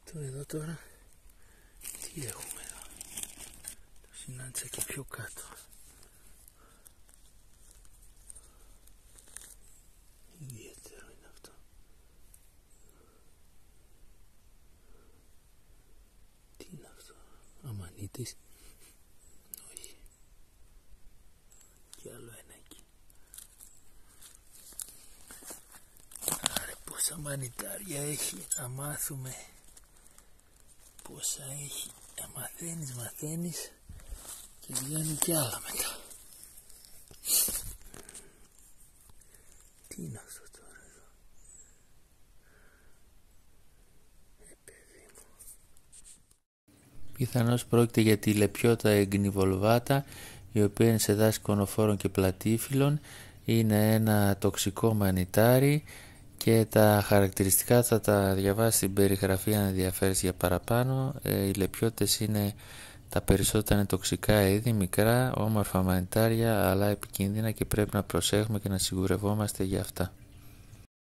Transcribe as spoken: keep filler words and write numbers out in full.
Το εδώ τώρα, τι έχουμε εδώ, το συνάντησα και πιο κάτω. Ιδιαίτερο είναι αυτό. Τι είναι αυτό, αμανίτης? Όχι. Και άλλο ένα εκεί. Άρα πόσα μανιτάρια έχει, να μάθουμε πόσα έχει. Να μαθαίνεις, μαθαίνεις και βγαίνουν κι άλλα μετά. Τι είναι αυτό τώρα εδώ? Ε, παιδί μου. Πιθανώς πρόκειται για τη Λεπιότα εγκνιβολβάτα, η οποία είναι σε δάση κονοφόρων και πλατήφυλλων. Είναι ένα τοξικό μανιτάρι και τα χαρακτηριστικά θα τα διαβάσει στην περιγραφή αν ενδιαφέρεις για παραπάνω. Ε, οι λεπιώτες είναι, τα περισσότερα είναι τοξικά είδη, μικρά, όμορφα μανιτάρια, αλλά επικίνδυνα και πρέπει να προσέχουμε και να σιγουρευόμαστε για αυτά.